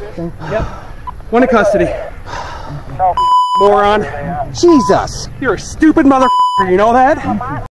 Yep. One in custody. Moron. Jesus. You're a stupid mother. You know that?